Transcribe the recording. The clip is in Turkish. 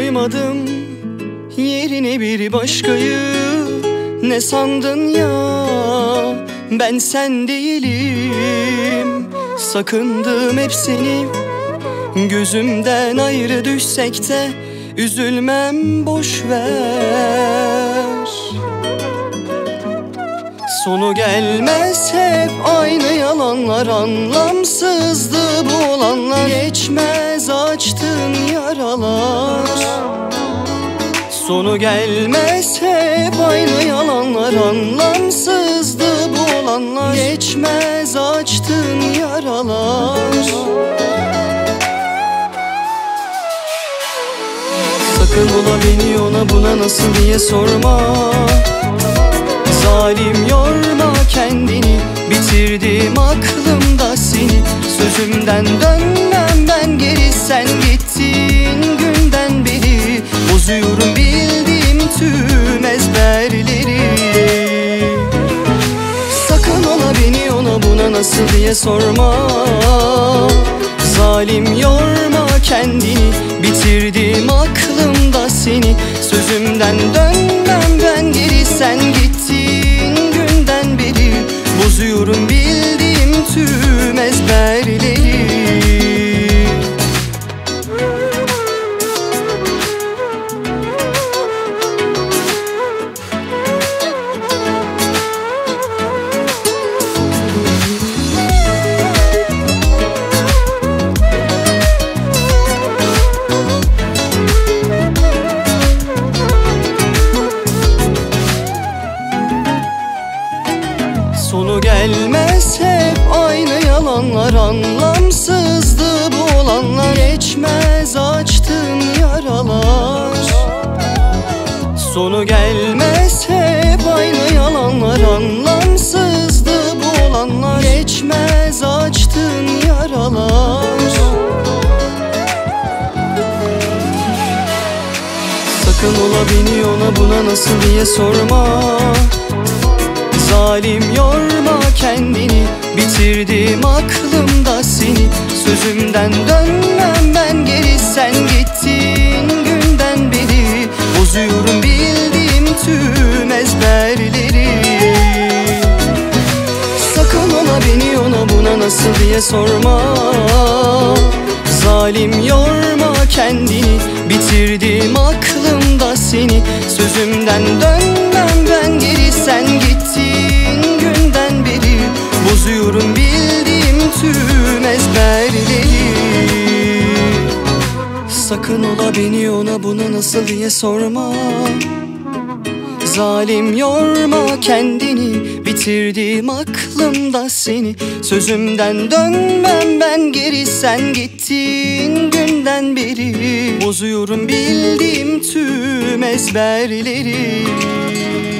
koymadım yerine bir başkayı. Ne sandın ya, ben sen değilim. Sakındım hep seni, gözümden ayrı düşsek de üzülmem, boş ver. Sonu gelmez hep aynı yalanlar, anlamsızdı bu olanlar. Geçmez açtığın yaralar. Sonu gelmez hep aynı yalanlar, anlamsızdı bu olanlar. Geçmez açtığın yaralar. Sakın ola beni ona buna nasıl diye sorma. Zalim yorma kendini, bitirdim aklımda seni. Sözümden dönmem ben geri, sen gittiğin günden beri. Bozuyorum bildiğim tüm ezberleri. Sakın ola beni ona buna nasıl diye sorma. Zalim yorma kendini, bitirdim aklımda seni. Sözümden dönmem ben geri, sen gittiğin günden beri. Bozuyorum bildiğim tüm ezberleri. Sonu gelmez hep aynı yalanlar, anlamsızdı bu olanlar. Geçmez açtığın yaralar. Sonu gelmez hep aynı yalanlar, anlamsızdı bu olanlar. Geçmez açtığın yaralar. Sakın ola beni ona buna nasıl diye sorma. Zalim yorma kendini, bitirdim aklımda seni. Sözümden dönmem ben geri, sen gittiğin günden beri. Bozuyorum bildiğim tüm ezberleri. Sakın ola beni ona buna nasıl diye sorma. Zalim yorma kendini, bitirdim aklımda seni. Sözümden dönmem ben geri, sen gittiğin günden beri. Bozuyorum bildiğim tüm ezberleri. Sakın ola beni ona buna nasıl diye sorma. Zalim yorma kendini, bitirdim aklımda seni. Sözümden dönmem ben geri, sen gittiğin günden beri. Bozuyorum bildiğim tüm ezberleri.